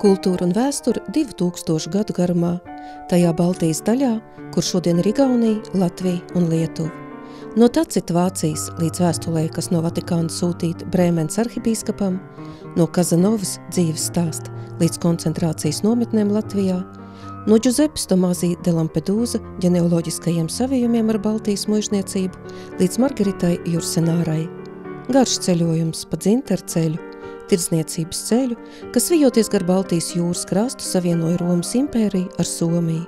Kultūra un vēsture 2000 gadu garumā, tajā Baltijas daļā, kur šodien ir Igaunija, Latvija un Lietuva. No Tacita Vācijas līdz vēstulē, kas no Vatikāna sūtīta Brēmenes arhibīskapam, no Kazanovas dzīves stāsta līdz koncentrācijas nometnēm Latvijā, no Giuseppes Tomāzī de Lampedūza ģenealoģiskajiem savījumiem ar Baltijas muižniecību līdz Margaritai Jursenārai. Garš ceļojums pa dzintaru ceļu, tirdzniecības ceļu, kas vijoties gar Baltijas jūras krastu savienoja Romas impēriju ar Somiju.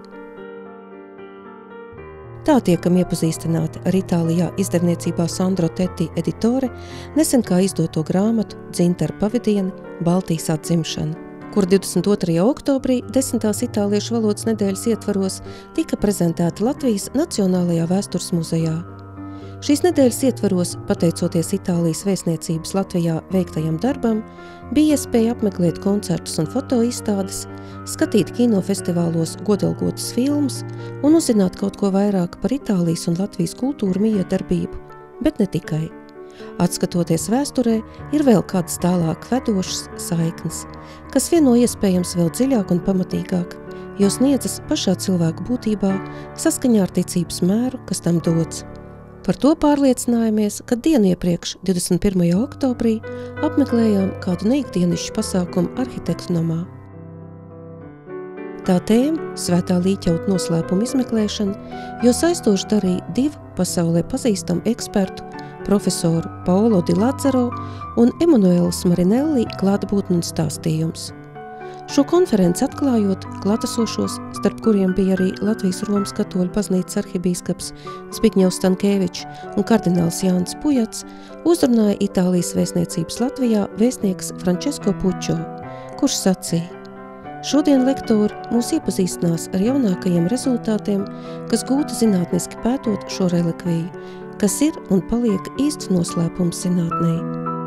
Tā tiekam iepazīstināti ar Itālijā izdevniecībā Sandro Tetti editore nesen kā izdoto grāmatu Dzintaru pavadieni Baltijas atzimšana, kur 22. oktobrī 10. itāliešu valodas nedēļas ietvaros tika prezentēta Latvijas Nacionālajā vēstures muzejā. Šīs nedēļas ietvaros, pateicoties Itālijas vēstniecības Latvijā veiktajam darbam, bija iespēja apmeklēt koncertus un fotoizstādes, skatīt kinofestivālos godalgotas filmas un uzzināt kaut ko vairāk par Itālijas un Latvijas kultūru miedarbību, bet ne tikai. Atskatoties vēsturē, ir vēl kādas tālāk vedošas saiknes, kas vieno iespējams vēl dziļāk un pamatīgāk, jo sniedzas pašā cilvēku būtībā saskaņā ar ticības mēru, kas tam dots. Par to pārliecinājāmies, kad dienu iepriekš, 21. oktobrī, apmeklējām kādu neikdienišķu pasākumu arhitektu namā. Tā tēma – Svētā Līķauta noslēpuma izmeklēšana, jo saistoši darīja divu pasaulē pazīstamu ekspertu, profesoru Paolo Di Lazzaro un Emanuelis Marinelli klātbūtni un stāstījums. Šo konferenci atklājot klātesošos, starp kuriem bija arī Latvijas Romas katoļu baznīcas arhibīskaps Zbigņevs Stankēvičs un kardināls Jānis Pujats, uzrunāja Itālijas vēstniecības Latvijā vēstnieks Francesco Puccio, kurš sacīja: šodien lektori mūs iepazīstinās ar jaunākajiem rezultātiem, kas gūti zinātniski pētot šo relikviju, kas ir un paliek īsts noslēpums zinātnē.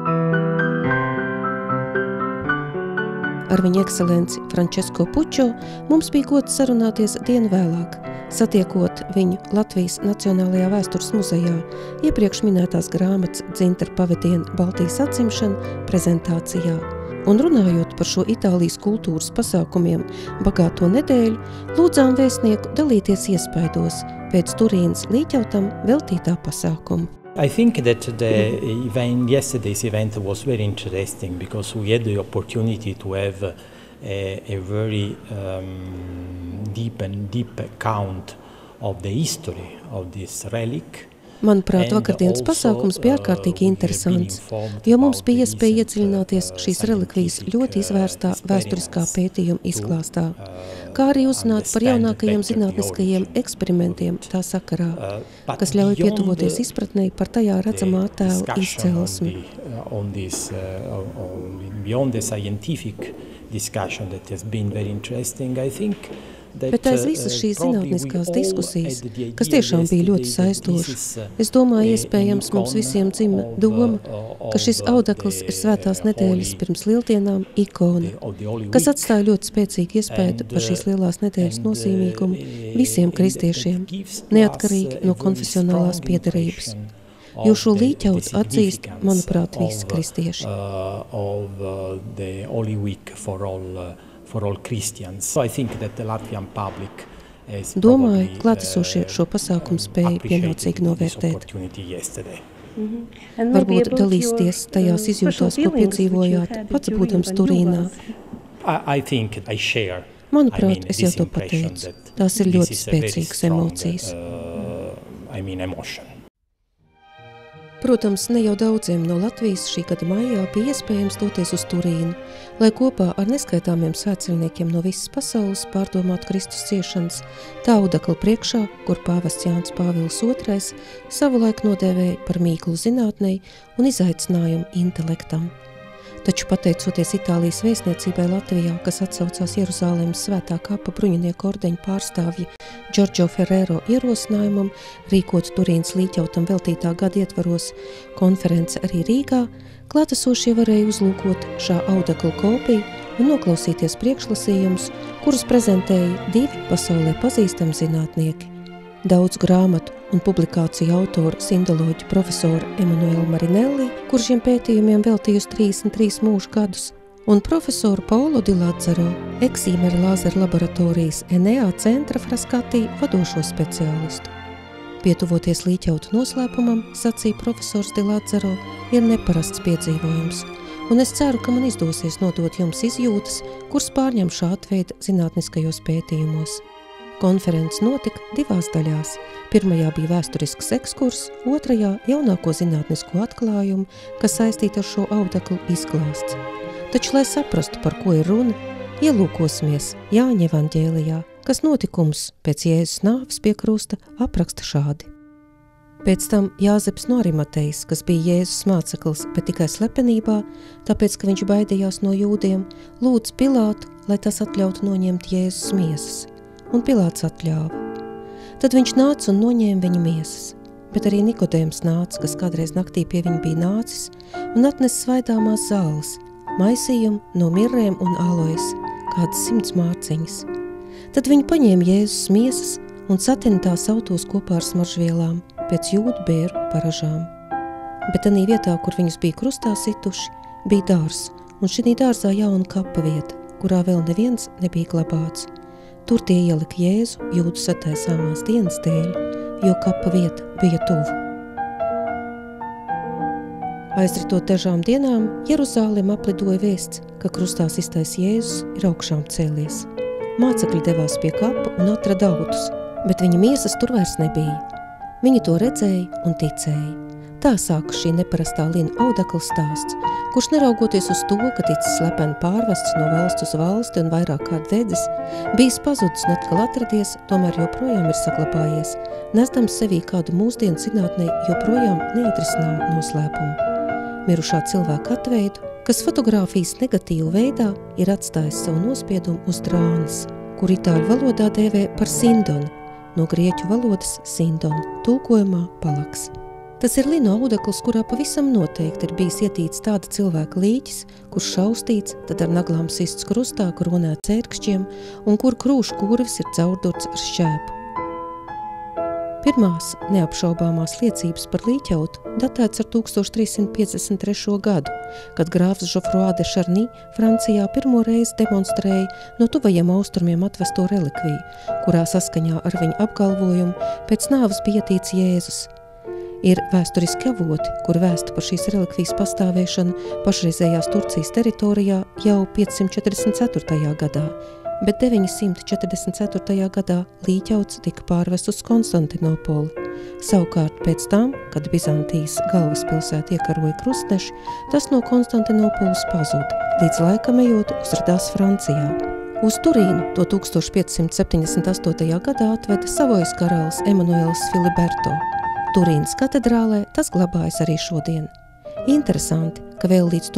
Ar viņa ekscelenci Francesco Puccio mums bija gods sarunāties dienu vēlāk, satiekot viņu Latvijas Nacionālajā vēstures muzejā iepriekš minētās grāmatas Dzintaru pavadieni Baltijas atzimšana prezentācijā. Un runājot par šo Itālijas kultūras pasākumiem bagāto nedēļu, lūdzām vēstnieku dalīties iespaidos pēc Turīnas Līķautam veltītā pasākuma. I think that yesterday's event was very interesting because we had the opportunity to have a very deep account of the history of this relic. Manuprāt, vakardienas pasākums bija ārkārtīgi interesants, jo mums bija iespēja iedziļināties šīs relikvijas ļoti izvērstā vēsturiskā pētījuma izklāstā, kā arī uzzināt par jaunākajiem zinātniskajiem eksperimentiem tā sakarā, kas ļauj pietuvoties izpratnei par tajā redzamā attēla izcelsmi. Beyond the scientific discussion that has been very interesting, I think. Bet aiz visas šīs zinātniskās diskusijas, kas tiešām bija ļoti saistošas, es domāju, iespējams mums visiem dzima doma, ka šis audekls ir svētās nedēļas pirms lieldienām ikona, kas atstāja ļoti spēcīgu iespēju par šīs lielās nedēļas nozīmīgumu visiem kristiešiem, neatkarīgi no konfesionālās piederības. Jo šo līķautu atzīst, manuprāt, visi kristieši. For all Christians. So I think that the Latvian public has domāju, klātesošie šo pasākumu spēja pienācīgi novērtēt. Varbūt dalīsties tajās izjūtās, ko piedzīvojāt, pats būdams Turīnā. Manuprāt, es jau to pateicu. Tās ir ļoti spēcīgas emocijas. Protams, ne jau daudziem no Latvijas šī gada maijā bija iespējams doties uz Turīnu, lai kopā ar neskaitāmiem svētceļniekiem no visas pasaules pārdomātu Kristus ciešanas, tā audekla priekšā, kur pāvests Jānis Pāvils II savulaik nodēvēja par mīklu zinātnei un izaicinājumu intelektam. Taču pateicoties Itālijas vēstniecībai Latvijā, kas atsaucās Jeruzālēmas svētā kapa bruņinieku ordeņu pārstāvja Giorgio Ferrero ierosinājumam rīkot Turīnas Līķautam veltītā gada ietvaros konference arī Rīgā, klātesošie varēja uzlūkot šā audekla kopiju un noklausīties priekšlasījumus, kurus prezentēja divi pasaulē pazīstami zinātnieki. Daudz grāmatu un publikāciju autoru sindoloģu profesoru Emanuelu Marinelli, kurš šiem pētījumiem veltījusi 33 mūžu gadus, un profesoru Paulu Di Lazzaro, Eksīmera lāzera laboratorijas ENEA centra Frascati vadošo speciālistu. Pietuvoties līķautu noslēpumam, sacīja profesors Di Lazzaro, ir neparasts piedzīvojums, un es ceru, ka man izdosies nodot jums izjūtas, kuras pārņem šāda veida zinātniskajos pētījumos. Konferences notika 2 daļās. Pirmajā bija vēsturisks ekskurs, otrajā jaunāko zinātnisko atklājumu, kas saistīta ar šo audeklu izklāsts. Taču, lai saprastu, par ko ir runa, ielūkosimies Jāņa evaņģēlijā, kas notikums pēc Jēzus nāves pie krusta apraksta šādi. Pēc tam Jāzeps no Arimatejas, kas bija Jēzus māceklis, bet tikai slepenībā, tāpēc, ka viņš baidījās no jūdiem, lūdz Pilātu, lai tas atļautu noņemt Jēzus miesas, un Pilāts atļāva. Tad viņš nāca un noņēma viņa miesas, bet arī Nikodēms nāca, kas kādreiz naktī pie viņa bija nācis, un atnesa svaidāmās zāles, maisījumu no mirrēm un alojas, kādas 100 mārciņas. Tad viņi paņēma Jēzus miesas un satina tās autos kopā ar smaržvielām, pēc jūdu bēru paražām. Bet tanī vietā, kur viņus bija krustā situši, bija dārs, un šī dārzā jauna kapa vieta, kurā vēl neviens nebija glabāts. Tur tie ielika Jēzu jūdu sataisāmās dienas dēļ, jo kapa vieta bija tuvu. Aizritot dažām dienām, Jeruzālem aplidoja vēsts, ka krustā iztais Jēzus ir augšām cēlies. Mācekļi devās pie kapa un atrada autus, bet viņa miesas tur vairs nebija. Viņi to redzēja un ticēja. Tā sākas šī neparastā lina audekla stāsts, kurš neraugoties uz to, ka ticis slepeni pārvests no valsts uz valsti un vairāk kārt dedzis, bijis pazudis un atkal atradies, tomēr joprojām ir saglabājies, nesdams sevī kādu mūsdienu zinātnē joprojām neatrisināmu noslēpumu. Mirušā cilvēka atveidu, kas fotogrāfijas negatīvu veidā ir atstājis savu nospiedumu uz drānas, kur itāļu valodā dēvē par sindoni, no grieķu valodas sindon, tulkojumā palaks. Tas ir lino audekls, kurā pavisam noteikti ir bijis ietīts tāda cilvēka līķis, kurš šaustīts, tad ar naglām sists krustā, kronēts ērkšķiem un kur krūšu kurvis ir caurdurts ar šķēpu. Pirmās neapšaubāmās liecības par līķautu datēts ar 1353. gadu, kad grāfs Geoffroy de Charny Francijā pirmo reizi demonstrēja no tuvajiem austrumiem atvesto relikviju, kurā saskaņā ar viņu apgalvojumu pēc nāves bija ietīts Jēzus. Ir vēsturiski avoti, kur vēsta par šīs relikvijas pastāvēšanu pašreizējās Turcijas teritorijā jau 544. gadā, bet 944. gadā līķauts tika pārvests uz Konstantinopoli. Savukārt pēc tam, kad Bizantijas galvaspilsētu iekaroja krustneši, tas no Konstantinopolis pazuda, līdz laikam ejot uzradās Francijā. Uz Turīnu to 1578. gadā atveda Savojas karalis Emanuels Filiberto. Turīnas katedrālē tas glabājas arī šodien. Interesanti, ka vēl līdz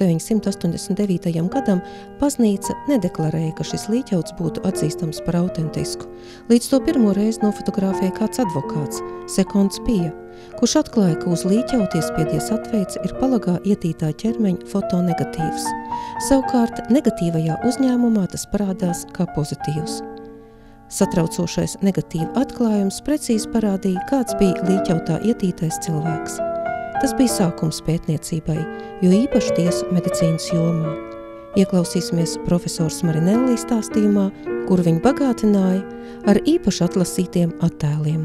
1989. gadam baznīca nedeklarēja, ka šis līķauts būtu atzīstams par autentisku. Līdz to pirmo reizi nofotografēja kāds advokāts, Sekonds Pija, kurš atklāja, ka uz līķautu iespiedies atveids ir palagā ietītā ķermeņa fotonegatīvs. Savukārt negatīvajā uzņēmumā tas parādās kā pozitīvs. Satraucošais negatīva atklājums precīzi parādīja, kāds bija līķautā ietītais cilvēks. Tas bija sākums pētniecībai, jo īpaši tiesu medicīnas jomā. Ieklausīsimies profesors Marinelli stāstījumā, kuru viņi bagātināja ar īpaši atlasītiem attēliem.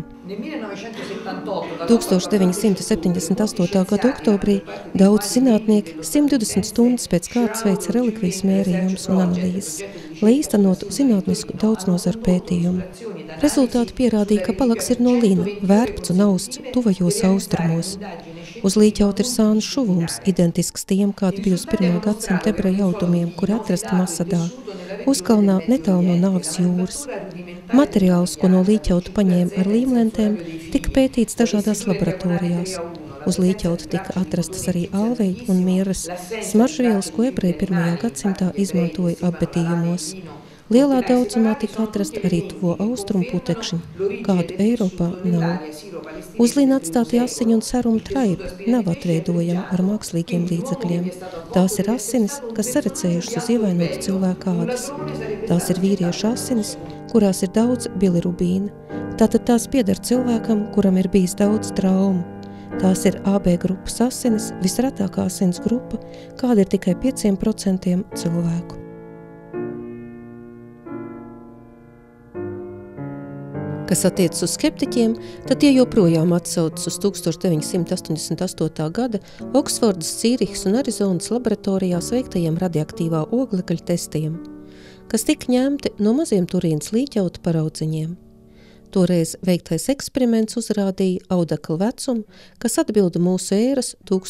1978. gada oktobrī daudz zinātnieki 120 stundas pēc kārtas veica relikvijas mērījumus un analīzes, lai īstenotu zinātnisku daudznozaru pētījumu. Rezultāti pierādīja, ka palaks ir no lina, vērpts un austs tuvajos austrumos. Uz līķauta ir sānu šuvums, identisks tiem, kāda bija uz 1. gadsimta ebreju autumiem, kur atrasti Masadā, uzkalnā netālu no Nāves jūras. Materiāls, ko no līķauta paņēma ar līmlentēm, tika pētīts dažādās laboratorijās. Uz līķauta tika atrastas arī alveji un mieras, smaržvielas, ko ebreji 1. gadsimtā izmantoja apbedījumos. Lielā daudzumā tika atrasta arī tuvo austrumu putekšņi, kādu Eiropā nav. Uz līna atstātie asiņu un serumu traipi nav atveidojami ar mākslīgiem līdzekļiem. Tās ir asinis, kas sarecējušas uz ievainotu cilvēka ādas. Tās ir vīriešu asinis, kurās ir daudz bilirubīna. Tātad tās pieder cilvēkam, kuram ir bijis daudz traumu. Tās ir AB grupas asinis, visretākā asins grupa, kāda ir tikai 5% cilvēku. Kas attiecas uz skeptiķiem, tad tie joprojām atsaucas uz 1988. gada Oksfordas, Cīrihas un Arizonas laboratorijās veiktajiem radioaktīvā oglekļa testiem, kas tika ņemti no maziem Turīnas līķautu paraudziņiem. Toreiz veiktais eksperiments uzrādīja audekla vecumu, kas atbilda mūsu ēras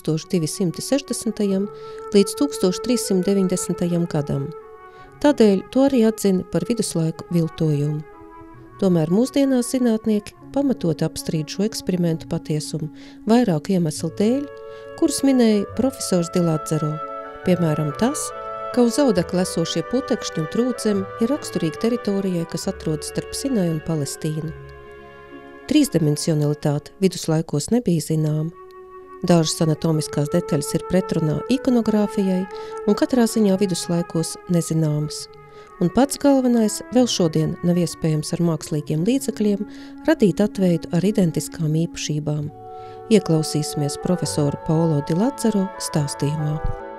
1260. līdz 1390. gadam. Tādēļ to arī atzina par viduslaiku viltojumu. Tomēr mūsdienās zinātnieki pamatot apstrīd šo eksperimentu patiesumu vairāku iemeslu dēļ, kurus minēja profesors Di Lazzaro. Piemēram tas, ka uz audekla esošie putekšņi un trūdzemi ir raksturīgi teritorijai, kas atrodas starp Sinaju un Palestīnu. Trīsdimensionalitāte viduslaikos nebija zināma. Dažas anatomiskās detaļas ir pretrunā ikonogrāfijai un katrā ziņā viduslaikos nezināmas. Un pats galvenais, vēl šodien nav iespējams ar mākslīgiem līdzekļiem radīt atveidu ar identiskām īpašībām. Ieklausīsimies profesoru Paolo Di Lazzaro stāstījumā.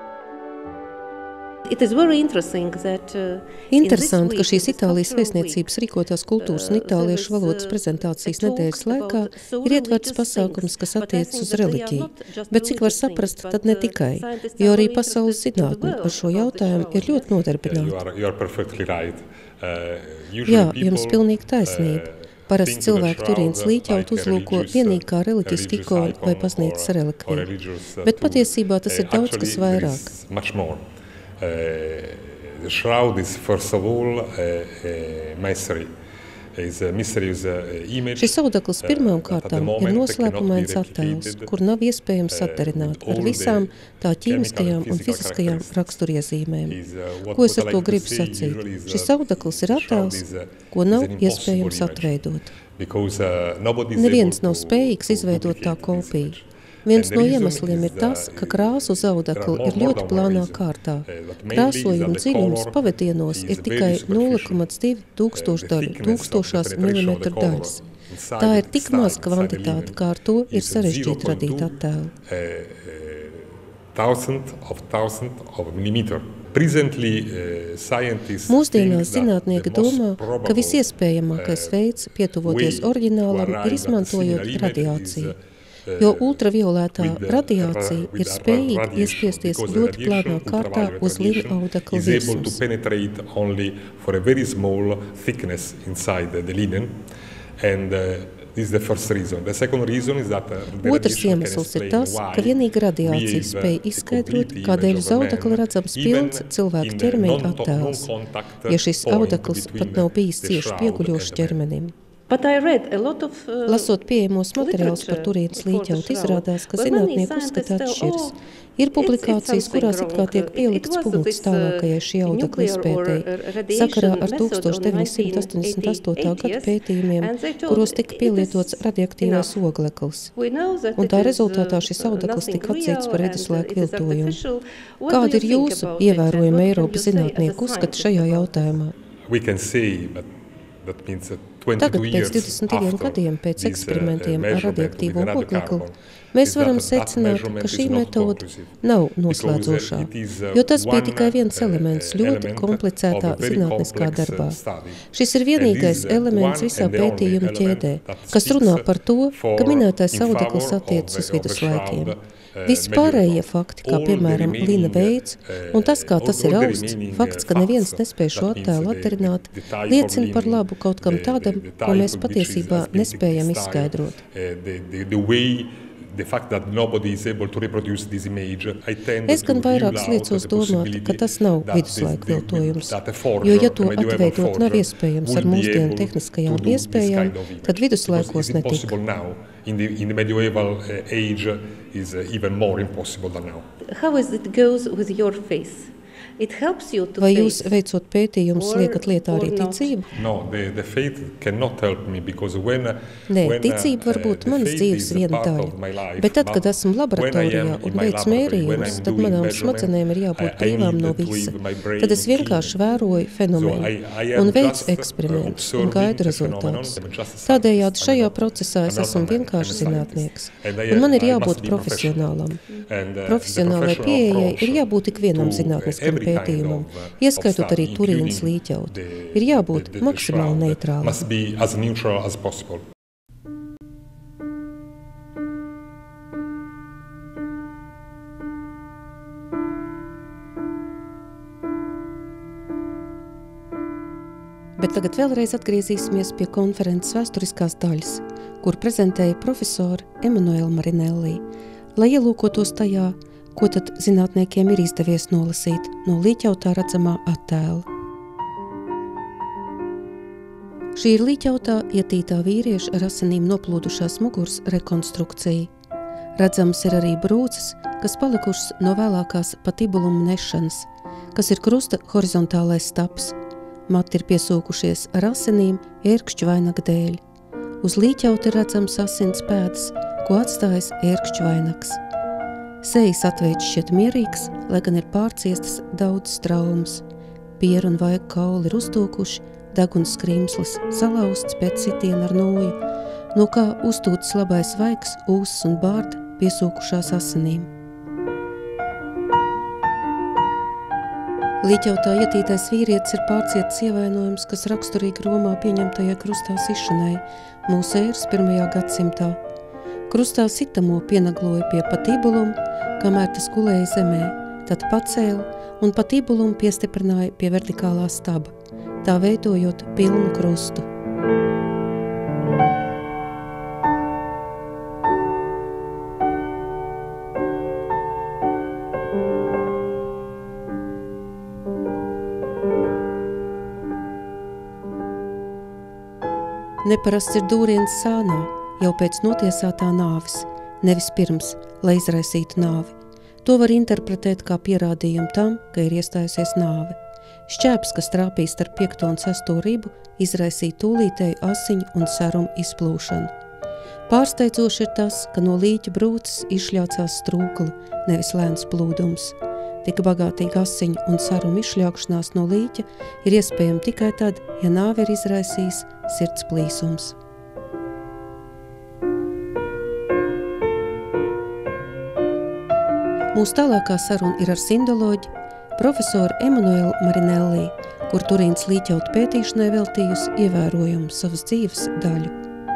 Interesanti, ka šīs Itālijas vēstniecības rīkotās kultūras un itāliešu valodas prezentācijas nedēļas laikā ir ietverts pasākums, kas attiecas uz reliģiju, bet cik var saprast, tad ne tikai, jo arī pasaules zinātne ar šo jautājumu ir ļoti nodarbināta. Jā, jums pilnīgi taisnība. Parasti cilvēki Turīnas līķautu uzlūko vienīgi kā reliģisku ikonu vai baznīcas relikviju, bet patiesībā tas ir daudz kas vairāk. The shroud is first of all a mystery. Šis audekls pirmām kārtām ir noslēpumains attēls, kur nav iespējams atdarināt ar visām tā ķīmiskajām un fiziskajām raksturiezīmēm. Ko es ar to gribu sacīt? Šis audekls ir attēls, ko nav iespējams atveidot. Neviens nav spējīgs izveidot tā kopiju. Viens no iemesliem ir tas, ka krāsa uz audekla ir ļoti plānā kārtā. Krāsojuma dziļums pavadienos ir tikai 0,2 tūkstošdaļu, tūkstošās milimetru daļas. Tā ir tik maz kvantitāte, kā ar to ir sarežģīti radīt attēlu. Mūsdienās zinātnieki domā, ka visiespējamākais veids pietuvoties oriģinālam ir izmantojot radiāciju. Jo ultraviolētā radiācija ir spējīga iespiesties ļoti plānā kārtā uz lina audekla virsmas. Otrs iemesls ir tas, ka vienīgi radiācija spēj izskaidrot, kādēļ uz audekla redzams pilns cilvēka ķermeņa attēls, ja šis audekls pat nav bijis cieši pieguļošs ķermenim. Lasot pieejamos materiālus par Turīnas līķautu, izrādās, ka zinātnieki uzskata atšķiras. Ir publikācijas, kurās it kā tiek pielikts punkts tālākajai šī audekla izpētei, sakarā ar 1988. gada pētījumiem, kuros tika pielietots radioaktīvais ogleklis. Un tā rezultātā šis audeklis tika atzīts par viduslaiku viltojumu. Kādi ir jūsu ievērojami Eiropas zinātnieku uzskati šajā jautājumā? Tagad, pēc 22 gadiem pēc eksperimentiem ar radioaktīvo oglekli, mēs varam secināt, ka šī metode nav noslēdzošā, jo tas bija tikai viens elements ļoti komplicētā zinātniskā darbā. Šis ir vienīgais elements visā pētījuma ķēdē, kas runā par to, ka minētais audeklis attiecas uz viduslaikiem. Visi pārējie fakti, kā piemēram lina veids un tas, kā tas ir austs, fakts, ka neviens nespēj šo attēlu atdarināt, liecina par labu kaut kam tādam, ko mēs patiesībā nespējam izskaidrot. Es gan vairāk sliecos domāt, ka tas nav viduslaiku viltojums, jo ja to atveidot nav iespējams ar mūsdienu tehniskajām iespējām, tad viduslaikos netika. In the medieval age is even more impossible than now. How is it goes with your face? Vai jūs veicot pētījumus liekat lietā arī ticību? No, the faith cannot help me because Nē, ticība var būt manas dzīves viena daļa, bet tad, kad esmu laboratorijā un veicu mērījumus, tad manām smadzenēm ir jābūt brīvām no visa. Tad es vienkārši vēroju fenomenu un veicu eksperimentus un gaidu rezultātus. Tādējādi šajā procesā es esmu vienkārši zinātnieks, un man ir jābūt profesionālam. Profesionālai pieejai ir jābūt ikvienam zinātniskam pētījumam, ieskaitot arī Turīnas līķautu. Ir jābūt maksimāli neitrālam. must be as neutral as possible. Bet tagad vēlreiz atgriezīsimies pie konferences vēsturiskās daļas, kur prezentēja profesori Emanuela Marinelli, lai ielūkotos tajā, ko tad zinātniekiem ir izdevies nolasīt no līķautā redzamā attēla. Šī ir līķautā ietītā vīrieša ar asinīm noplūdušās muguras rekonstrukcija. Redzams ir arī brūces, kas palikušas no vēlākās patibuluma nešanas, kas ir krusta horizontālais stabs. Mati ir piesūkušies ar asinīm ērkšķu vainaga dēļ. Uz līķauta ir redzams asins pēdas, ko atstājas ērkšķu vainags. Sejas atveids šķiet mierīgs, lai gan ir pārciestas daudz traumas. Pieru un vaigu kauli ir uztūkuši, deguns skrīmslis salauzts pēc sitiena ar nūju, no kā uztūts labais vaigs, ūsas un bārda piesūkušās asinīm. Līķautā ietītais vīrietis ir pārcietis ievainojums, kas raksturīgi Romā pieņemtajai krustā sišanai mūsu ēras 1. gadsimtā. Krustā sitamo pienagloja pie patibuluma, kamēr tas gulēja zemē, tad pacēla un patibulumu piestiprināja pie vertikālā staba, tā veidojot pilnu krustu. Neparasts ir dūriens sānā, jau pēc notiesātā nāves, nevis pirms, lai izraisītu nāvi. To var interpretēt kā pierādījumu tam, ka ir iestājusies nāve. Šķēps, kas trāpīs starp 5. un 6. ribu, izraisīja tūlītēju asiņu un serumu izplūšanu. Pārsteidzoši ir tas, ka no līķa brūces izšļācās strūkli, nevis lēns plūdums. Tik bagātīga asiņu un serumu izšļākšanās no līķa ir iespējama tikai tad, ja nāve ir izraisījis sirds plīsums. Mūsu tālākā saruna ir ar sindoloģi, profesoru Emanuelu Marinelli, kur Turīnas līķautu pētīšanai veltījusi ievērojumu savas dzīves daļu.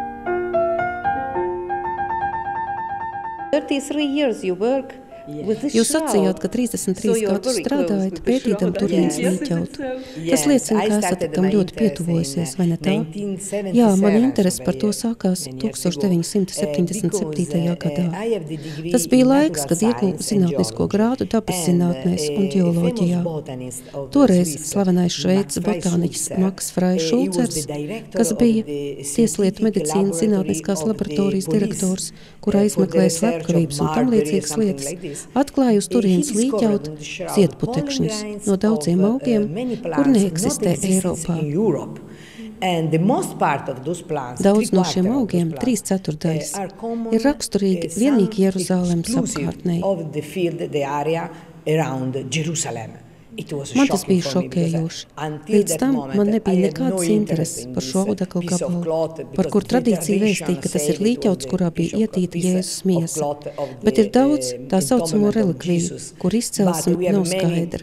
33 years you work with this Jūs sacījāt, ka 33 gadus strādājat pētītam Turīnas līķautu. Tas liecina, ka esat tam ļoti pietuvojusies, vai ne tā? Jā, man interesi par to sākās 1977. gadā. Tas bija laiks, kad ieguvu zinātnisko grādu dabas zinātnēs un ģeoloģijā. Toreiz slavenais šveicis botāniķis Maks Frai Šulcers, kas bija Tieslietu medicīnas zinātniskās laboratorijas direktors, kurā izmeklēja slepkavības un tam līdzīgas lietas, atklāja uz Turīnas līķautu ziedputekšņus no daudziem augiem, kur neeksistē Eiropā. Daudz no šiem augiem, 3/4, ir raksturīgi vienīgi Jeruzalemes apkārtnei. Man tas bija šokējoši. Līdz tam man nebija nekādas intereses par šo audeklu gabalu, par kur tradīcija vēstīja, ka tas ir līķauts, kurā bija ietīta Jēzus miesa. Bet ir daudz tā saucamo relikviju, kur izcelsme nav skaidra.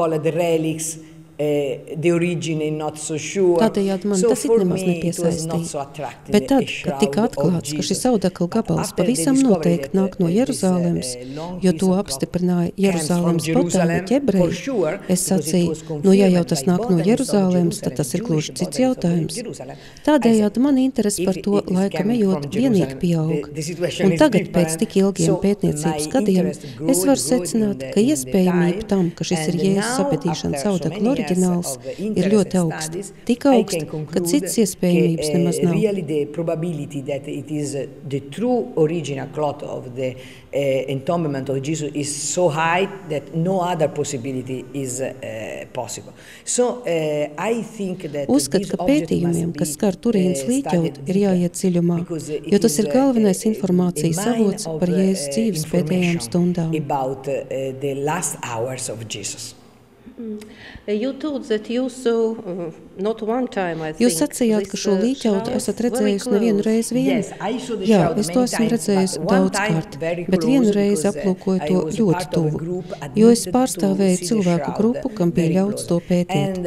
Tādējādi man tas it nemaz nepiesaistīja. Bet tad, kad tika atklāts, ka šis audekla gabals pavisam noteikti nāk no Jeruzalemes, jo to apstiprināja Jeruzalemes botāniķi ebreji, es sacīju, ja jau tas nāk no Jeruzalemes, tad tas ir gluži cits jautājums. Tādējādi man interesi par to laikam ejot vienīgi pieaug. Un tagad, pēc tik ilgiem pētniecības gadiem, es varu secināt, ka iespējamība tam, ka šis ir Jēzus apedīšanas audekla oriģināls ir ļoti augsts. Tik augsts, ka citas iespējamības nemaz nav. Really the probability that it is the true original clot of the entombment of Jesus is so high that no other possibility is possible. So I think that Uzskatu, ka pētījumiem, kas skar Turīnas līķaudu, ir jāiet dziļumā, jo tas ir galvenais informācijas avots par Jēzus dzīves pēdējām stundām. About the last hours of Jesus. You told that you saw not one time, I think. Jūs sacījāt, ka šo līķaudu esat redzējusi nevienu reizi vienu. Jā, es to esmu redzējusi daudzkārt, bet vienu reizi aplūkoju to ļoti tuvu, jo es pārstāvēju cilvēku grupu, kam bija ļauts to pētīt.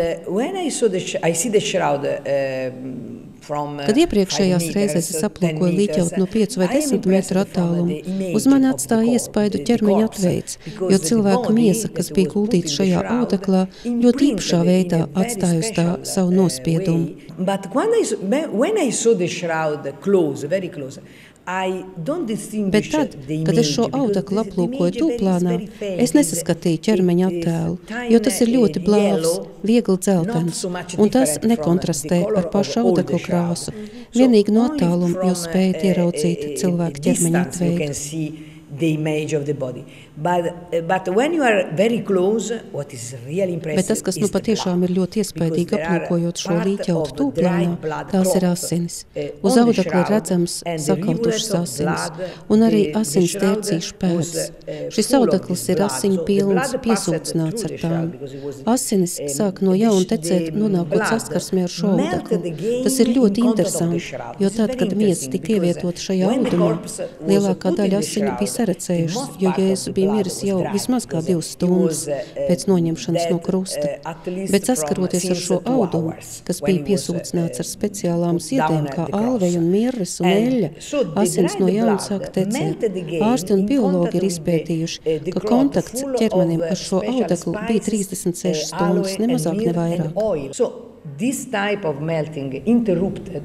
Kad iepriekšējās reizēs es aplūkoju līķaudu no 5 vai 10 metru attālumu, uz mani atstāja iespaidu ķermeņa atveids, jo cilvēka miesa, kas bija guldīta šajā audeklā, ļoti īpašā veidā atstāja uz tā savu nospiedumu. But when I saw the shroud close, very close, Bet tad, kad es šo audeklu aplūkoju tūplānā, es nesaskatīju ķermeņa attēlu, jo tas ir ļoti blāvs, viegli dzeltens, un tas nekontrastē ar pašu audeklu krāsu. Vienīgi no attāluma jūs spējat ieraudzīt cilvēku ķermeņa atveidu. The image of the body. But when you are very close, what is really impressive. Bet tas, kas nu patiešām ir ļoti iespaidīgi aplūkojot šo līķaudu tūplānā, tās ir asinis. Uz audekla ir redzams sakautušas asinis, un arī asins tērcīšu pēdas. Šis audeklis ir asiņu pilns, piesūcināts ar tām. Asinis sāk no jauna tecēt, nonākot saskarsmē ar šo audeklu. Tas ir ļoti interesanti, jo tad, kad miesa tika ievietota šajā audumā, lielākā daļa asiņu bija sarecējušas, jo Jēzus bija miris jau vismaz kā 2 stundas pēc noņemšanas no krusta. Bet saskaroties ar šo audumu, kas bija piesūcināts ar speciālām ziedēm kā alveja un mirres un eļļa, asins no jauna sāk tecēt. Ārsti un biologi ir izpētījuši, ka kontakts ķermenim ar šo audeklu bija 36 stundas, ne mazāk, ne vairāk. So this type of melting interrupted.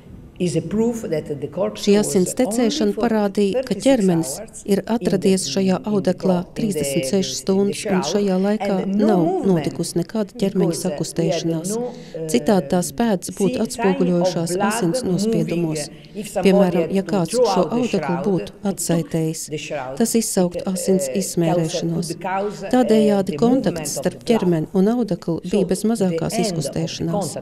Šī asins tecēšana parādīja, ka ķermenis ir atradies šajā audeklā 36 stundas, un šajā laikā nav notikusi nekāda ķermeņa sakustēšanās. Citādi tās pēdas būtu atspoguļojušās asins nospiedumos. Piemēram, ja kāds šo audeklu būtu atsaitējis, tas izsaukt asins izsmērēšanos. Tādējādi kontakts starp ķermeni un audeklu bija bez mazākās izkustēšanās.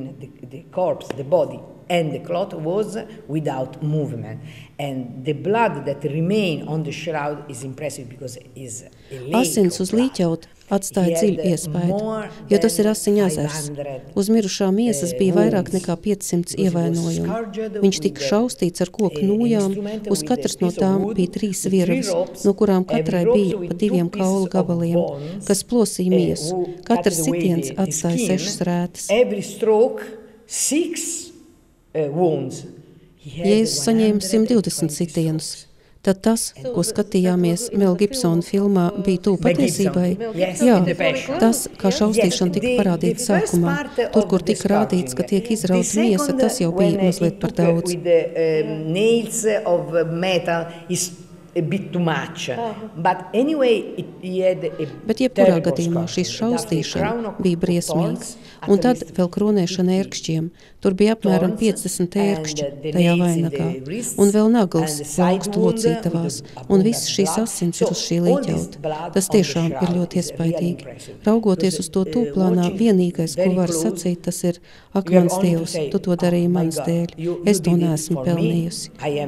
And the clot was without movement. And the blood that remained on the shroud is impressive because it is a lake. Asins uz līķauda atstāja dziļu iespaidu, jo tas ir asiņu ezers. Uz mirušā miesas bija vairāk nekā 500 ievainojumu. Viņš tika šaustīts ar koku nūjām, uz katras no tām bija 3 virves, no kurām katrai bija pa 2 kaulu gabaliem, kas plosīja miesu. Katrs sitiens atstāja 6 rētas. Every stroke, 6 wounds. Jēzus saņēma 120 sitienus. Tad tas, ko skatījāmies Mel Gibsona filmā, bija tuvu patiesībai. Jā, tas, kā šaustīšana tika parādīta sākumā. Tur, kur tika rādīts, ka tiek izrauta miesa, tas jau bija mazliet par daudz. A bit too much. But anyway, he had a Bet jebkurā gadījumā šī šaustīšana bija briesmīga. Un tad vēl kronēšana ērkšķiem. Tur bija apmēram 50 ērkšķi tajā vainagā. Un vēl nagls plaukstu locītavās. Un visas šīs asins ir uz šī līķauda. Tas tiešām ir ļoti iespaidīgi. Raugoties uz to tūplānā, vienīgais, ko var sacīt, tas ir: ak, mans Dievs, tu to darīji mans dēļ. Es to neesmu pelnījusi.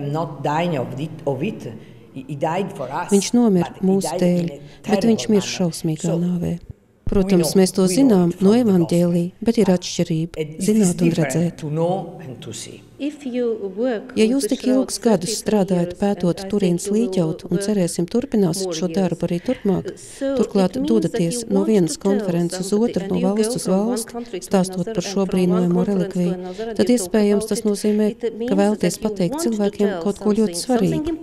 Viņš nomira mūsu dēļ, bet viņš mir šausmīgā nāvē. Protams, mēs to zinām no evaņģēlija, bet ir atšķirība – zināt un redzēt. Ja jūs tik ilgus gadus strādājat pētot Turīnas līķaudu un cerēsim turpināsit šo darbu arī turpmāk, turklāt dodaties no vienas konferences uz otru, no valsts uz valsti, stāstot par šo brīnojamo relikviju, tad iespējams tas nozīmē, ka vēlaties pateikt cilvēkiem kaut ko ļoti svarīgu.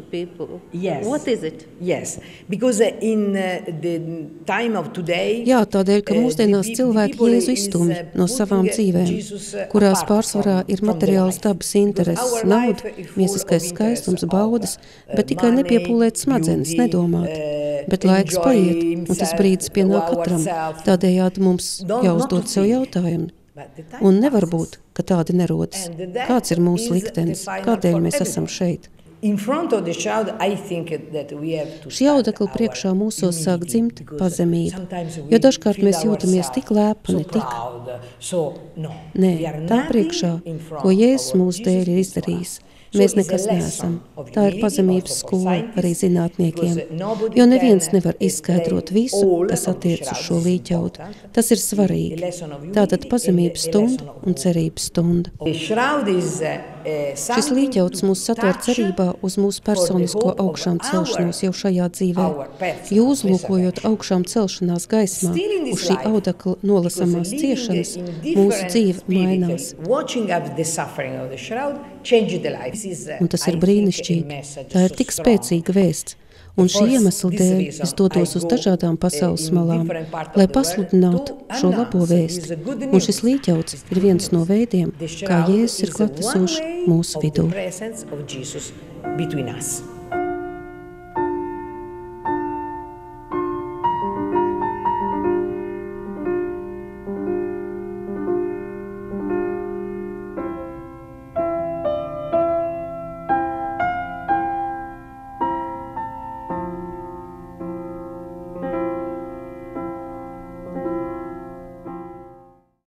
Jā, tādēļ, ka mūsdienās cilvēki Jēzu izstumj no savām dzīvēm, kurās pārsvarā ir materiāls dabas intereses, nauda, miesiskais skaistums, baudas, bet tikai nepiepūlēt smadzenes, nedomāt. Bet laiks paiet, un tas brīdis pienāk katram. Tādējādi mums jāuzdod sev jautājumu. Un nevar būt, ka tādi nerodas. Kāds ir mūsu liktenis? Kādēļ mēs esam šeit? Šī audekla priekšā mūsos sāk dzimt pazemība, jo dažkārt mēs jūtamies tik lēpani, Nē, tā priekšā, ko Jēzus mūsu dēļ ir izdarījis. Mēs nekas neesam. Tā ir pazemības skola arī zinātniekiem, jo neviens nevar izskaidrot visu, kas attiec uz šo līķaudu. Tas ir svarīgi. Tātad pazemības stunda un cerības stunda. Šis līķauds mūs satver cerībā uz mūsu personisko augšām celšanos jau šajā dzīvē. Jo uzlūkojot augšām celšanās gaismā uz šī audekla nolasamās ciešanas, mūsu dzīve mainās. Un tas ir brīnišķīgi. Tā ir tik spēcīga vēsts. Un šī iemesla dēļ es dodos uz dažādām pasaules malām, lai pasludinātu šo labo vēsti. Un šis līķauds ir viens no veidiem, kā Jēzus ir klātesošs mūsu vidū.